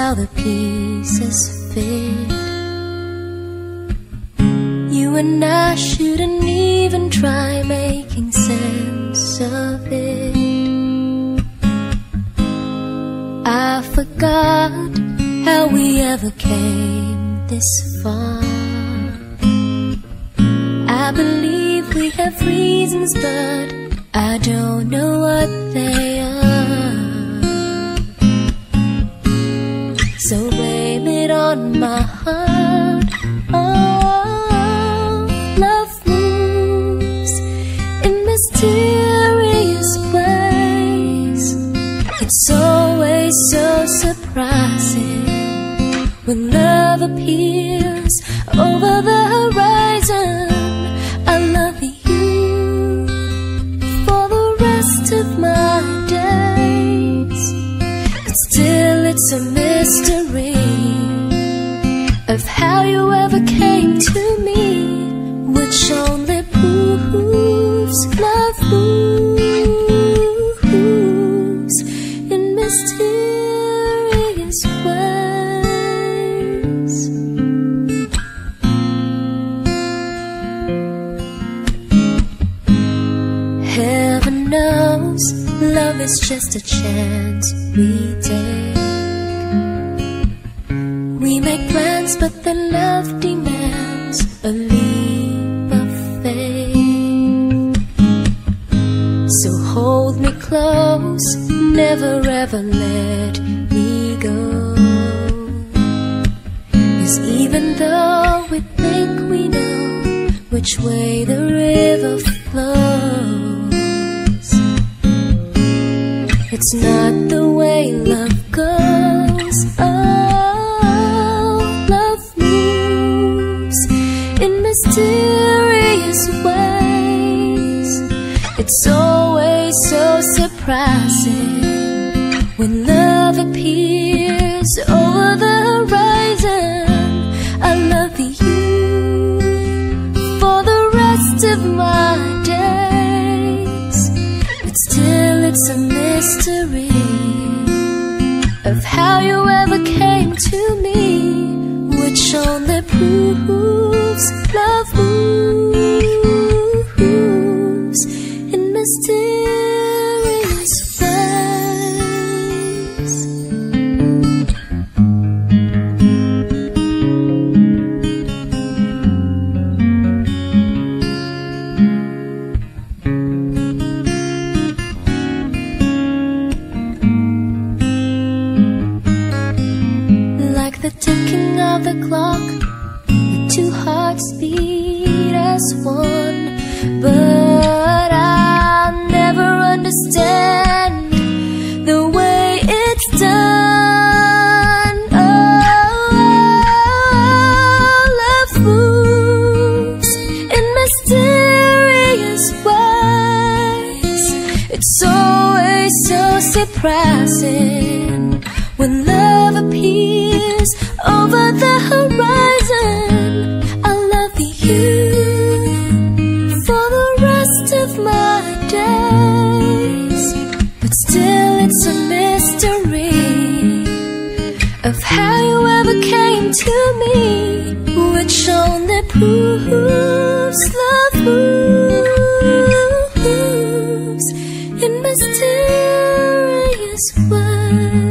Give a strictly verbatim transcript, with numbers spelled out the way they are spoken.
how the pieces fit. You and I shouldn't even try making sense of it. I forgot how we ever came this far. I believe we have reasons, but I don't know what they are. So blame it on my heart. Oh, love moves in mysterious ways. It's always so surprising when love appears over the horizon. I love you for the rest of my days, but still it's a mystery of how you ever came to me, which only proves love moves in mysterious ways. Heaven knows love is just a chance we take. We make plans, but then love demands a leap of faith. So hold me close, never ever let me go. 'Cause even though we think we know which way the river flows, it's not the way love goes. Oh, love moves in mysterious ways. It's always so surprising when love appears over the horizon. I love you for the rest of my days, but still it's a mystery of how you ever came to me, which only proves love moves in mysterious ways. Like the ticking of the clock, the two hearts beat as one, but I'll never understand the way it's done. Oh, love moves in mysterious ways. It's always so surprising when love appears over the horizon. I love you for the rest of my days, but still it's a mystery of how you ever came to me, which only proves love moves in mysterious ways.